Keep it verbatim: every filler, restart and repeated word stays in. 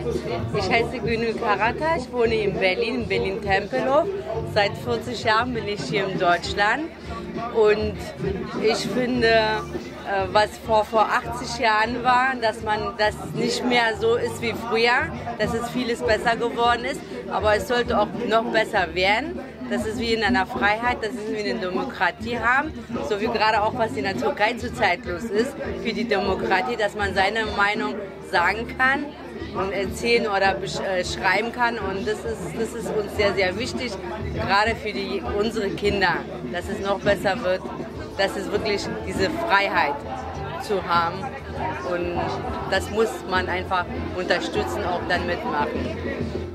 Ich heiße Gönül Karata, ich wohne in Berlin, in Berlin-Tempelhof. Seit vierzig Jahren bin ich hier in Deutschland und ich finde, was vor, vor achtzig Jahren war, dass man das nicht mehr so ist wie früher, dass es vieles besser geworden ist, aber es sollte auch noch besser werden. Das ist wie in einer Freiheit, das ist wie in einer Demokratie haben, so wie gerade auch was in der Türkei zurzeit los ist für die Demokratie, dass man seine Meinung sagen kann und erzählen oder äh, schreiben kann, und das ist, das ist uns sehr, sehr wichtig, gerade für die, unsere Kinder, dass es noch besser wird, dass es wirklich diese Freiheit zu haben, und das muss man einfach unterstützen, auch dann mitmachen.